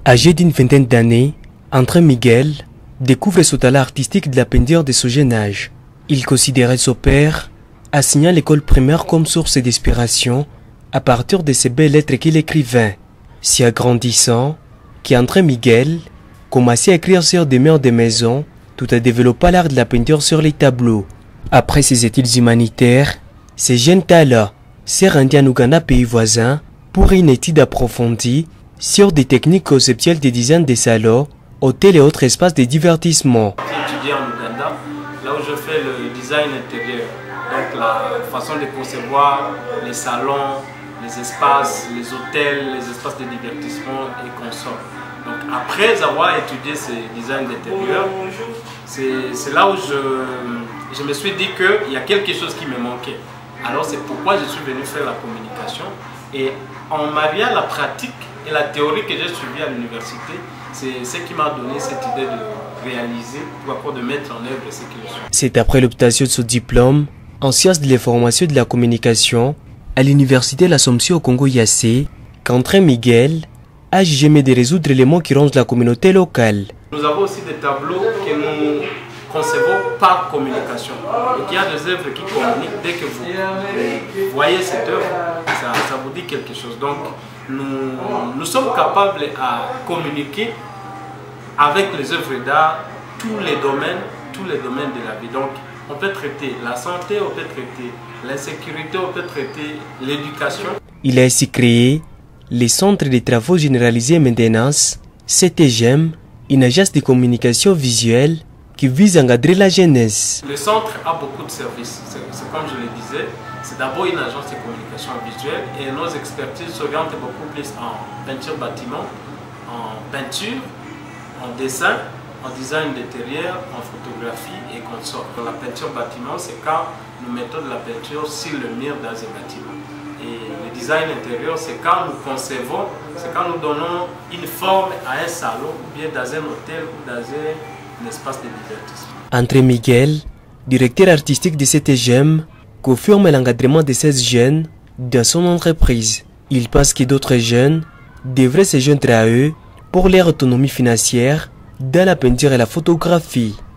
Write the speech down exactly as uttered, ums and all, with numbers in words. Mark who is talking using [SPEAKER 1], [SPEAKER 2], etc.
[SPEAKER 1] Âgé d'une vingtaine d'années, André Miguel découvre son talent artistique de la peinture de son jeune âge. Il considérait son père, assignant l'école primaire comme source d'inspiration à partir de ces belles lettres qu'il écrivait. Si agrandissant, qu'André Miguel commençait à écrire sur des murs de maison tout en développant l'art de la peinture sur les tableaux. Après ses études humanitaires, ce jeune talent s'est rendu en Ouganda, pays voisin, pour une étude approfondie sur des techniques conceptuelles de design des salons, hôtels et autres espaces de divertissement.
[SPEAKER 2] J'ai étudié en Ouganda, là où je fais le design intérieur, donc la façon de concevoir les salons, les espaces, les hôtels, les espaces de divertissement et consorts. Donc après avoir étudié ces designs d'intérieur, c'est là où je, je me suis dit qu'il y a quelque chose qui me manquait. Alors c'est pourquoi je suis venu faire la communication, et en mariant la pratique et la théorie que j'ai suivie à l'université, c'est ce qui m'a donné cette idée de réaliser, pour de mettre en œuvre ce que je suis.
[SPEAKER 1] C'est après l'obtention de son diplôme en sciences de l'information et de la communication à l'université de l'Assomption au Congo-Yassé qu'André Miguel a jugé de résoudre les maux qui rongent la communauté locale.
[SPEAKER 2] Nous avons aussi des tableaux que nous concevons par communication. Donc il y a des œuvres qui communiquent. Dès que vous voyez cette œuvre, ça, ça vous dit quelque chose. Donc nous, nous sommes capables à communiquer avec les œuvres d'art tous les domaines, tous les domaines de la vie. Donc on peut traiter la santé, on peut traiter l'insécurité, on peut traiter l'éducation.
[SPEAKER 1] Il a ainsi créé les centres de travaux généralisés et maintenance, C T G E M, une agence de communication visuelle qui vise à encadrer la jeunesse.
[SPEAKER 2] Le centre a beaucoup de services. C'est comme je le disais, c'est d'abord une agence de communication visuelle et nos expertises s'orientent beaucoup plus en peinture bâtiment, en peinture, en dessin, en design d'intérieur, en photographie et consorts. La peinture bâtiment, c'est quand nous mettons de la peinture sur le mur dans un bâtiment. Et le design intérieur, c'est quand nous concevons, c'est quand nous donnons une forme à un salon, ou bien dans un hôtel, ou dans un espace de divertissement.
[SPEAKER 1] André Miguel, directeur artistique de C T G E M, confirme l'encadrement de seize jeunes dans son entreprise. Il pense que d'autres jeunes devraient se joindre à eux pour leur autonomie financière dans la peinture et la photographie.